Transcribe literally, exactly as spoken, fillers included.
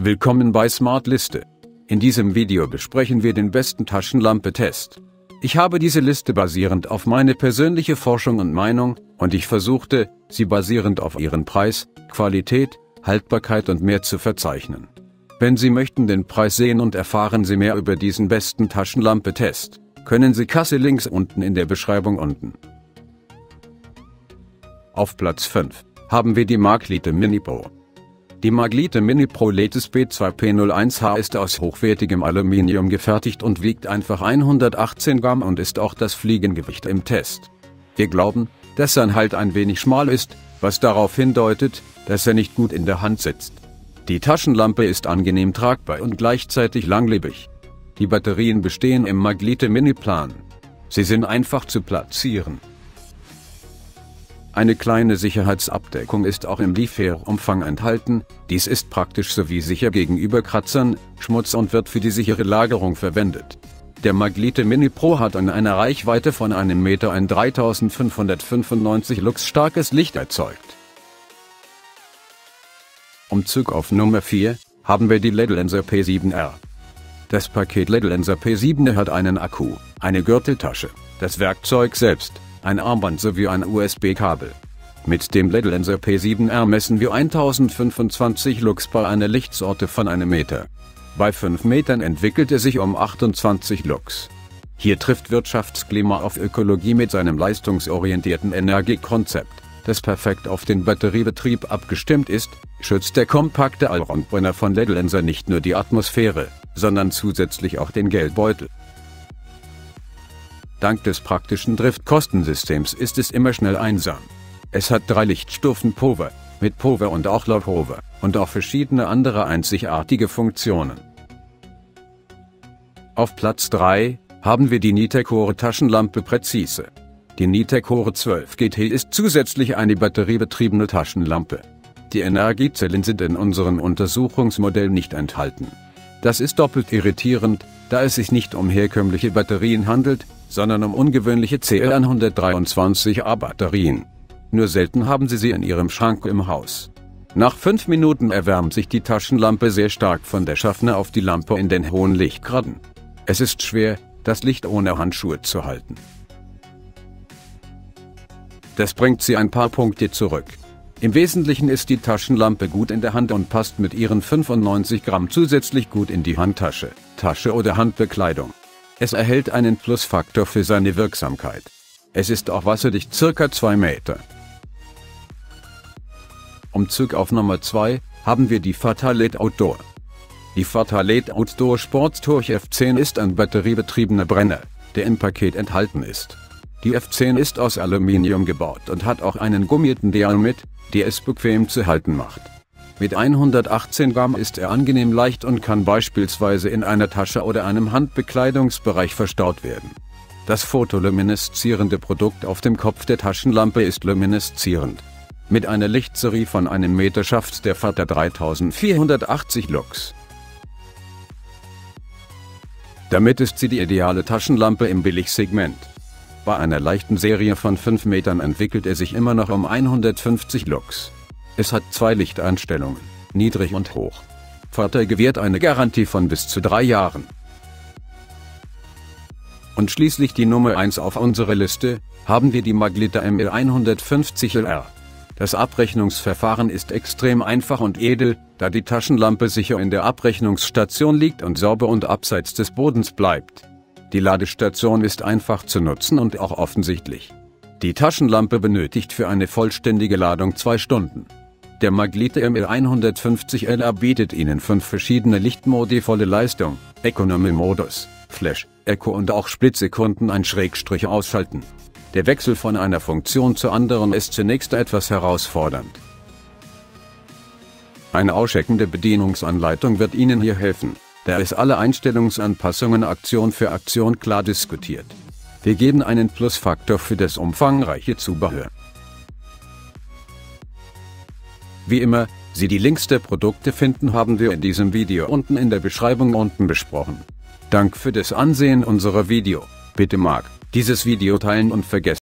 Willkommen bei Smartliste. In diesem Video besprechen wir den besten Taschenlampe-Test. Ich habe diese Liste basierend auf meine persönliche Forschung und Meinung, und ich versuchte, sie basierend auf ihren Preis, Qualität, Haltbarkeit und mehr zu verzeichnen. Wenn Sie möchten den Preis sehen und erfahren Sie mehr über diesen besten Taschenlampe-Test, können Sie Kasse links unten in der Beschreibung unten. Auf Platz fünf haben wir die Maglite Mini Pro. Die Maglite Mini Pro Latest B zwei P null eins H ist aus hochwertigem Aluminium gefertigt und wiegt einfach hundertachtzehn Gramm und ist auch das Fliegengewicht im Test. Wir glauben, dass sein Halt ein wenig schmal ist, was darauf hindeutet, dass er nicht gut in der Hand sitzt. Die Taschenlampe ist angenehm tragbar und gleichzeitig langlebig. Die Batterien bestehen im Maglite Mini Plan. Sie sind einfach zu platzieren. Eine kleine Sicherheitsabdeckung ist auch im Lieferumfang enthalten, dies ist praktisch sowie sicher gegenüber Kratzern, Schmutz und wird für die sichere Lagerung verwendet. Der Maglite Mini Pro hat an einer Reichweite von einem Meter ein dreitausendfünfhundertfünfundneunzig Lux starkes Licht erzeugt. Umzug auf Nummer vier haben wir die Ledlenser P sieben R. Das Paket Ledlenser P sieben R hat einen Akku, eine Gürteltasche, das Werkzeug selbst, ein Armband sowie ein U S B-Kabel. Mit dem Ledlenser P sieben R messen wir tausendfünfundzwanzig Lux bei einer Lichtsorte von einem Meter. Bei fünf Metern entwickelt er sich um achtundzwanzig Lux. Hier trifft Wirtschaftsklima auf Ökologie mit seinem leistungsorientierten Energiekonzept, das perfekt auf den Batteriebetrieb abgestimmt ist, schützt der kompakte Allroundbrenner von Ledlenser nicht nur die Atmosphäre, sondern zusätzlich auch den Geldbeutel. Dank des praktischen Drift-Kostensystems ist es immer schnell einsam. Es hat drei Lichtstufen Power, mit Power und auch Low Power, und auch verschiedene andere einzigartige Funktionen. Auf Platz drei haben wir die Nitecore Taschenlampe Präzise. Die Nitecore zwölf G T ist zusätzlich eine batteriebetriebene Taschenlampe. Die Energiezellen sind in unserem Untersuchungsmodell nicht enthalten. Das ist doppelt irritierend, da es sich nicht um herkömmliche Batterien handelt, sondern um ungewöhnliche C L hundertdreiundzwanzig A Batterien. Nur selten haben Sie sie in Ihrem Schrank im Haus. Nach fünf Minuten erwärmt sich die Taschenlampe sehr stark von der Schaffner auf die Lampe in den hohen Lichtgraden. Es ist schwer, das Licht ohne Handschuhe zu halten. Das bringt sie ein paar Punkte zurück. Im Wesentlichen ist die Taschenlampe gut in der Hand und passt mit ihren fünfundneunzig Gramm zusätzlich gut in die Handtasche, Tasche oder Handbekleidung. Es erhält einen Plusfaktor für seine Wirksamkeit. Es ist auch wasserdicht, circa zwei Meter. Umzug auf Nummer zwei haben wir die Fatalite Outdoor. Die Fatalite Outdoor Sporttorch F zehn ist ein batteriebetriebener Brenner, der im Paket enthalten ist. Die F zehn ist aus Aluminium gebaut und hat auch einen gummierten Dial mit, der es bequem zu halten macht. Mit hundertachtzehn Gramm ist er angenehm leicht und kann beispielsweise in einer Tasche oder einem Handbekleidungsbereich verstaut werden. Das photolumineszierende Produkt auf dem Kopf der Taschenlampe ist lumineszierend. Mit einer Lichtserie von einem Meter schafft der Vater dreitausendvierhundertachtzig Lux. Damit ist sie die ideale Taschenlampe im Billigsegment. Bei einer leichten Serie von fünf Metern entwickelt er sich immer noch um hundertfünfzig Lux. Es hat zwei Lichteinstellungen, niedrig und hoch. Vater gewährt eine Garantie von bis zu drei Jahren. Und schließlich die Nummer eins auf unserer Liste, haben wir die Maglite M L hundertfünfzig L R. Das Abrechnungsverfahren ist extrem einfach und edel, da die Taschenlampe sicher in der Abrechnungsstation liegt und sauber und abseits des Bodens bleibt. Die Ladestation ist einfach zu nutzen und auch offensichtlich. Die Taschenlampe benötigt für eine vollständige Ladung zwei Stunden. Der Maglite M L hundertfünfzig L R bietet Ihnen fünf verschiedene Lichtmodi, volle Leistung, Economy-Modus, Flash, Eco und auch Splitsekunden ein Schrägstrich ausschalten. Der Wechsel von einer Funktion zur anderen ist zunächst etwas herausfordernd. Eine auscheckende Bedienungsanleitung wird Ihnen hier helfen, da es alle Einstellungsanpassungen Aktion für Aktion klar diskutiert. Wir geben einen Plusfaktor für das umfangreiche Zubehör. Wie immer, Sie die Links der Produkte finden, haben wir in diesem Video unten in der Beschreibung unten besprochen. Dank für das Ansehen unserer Video. Bitte mag dieses Video teilen und vergessen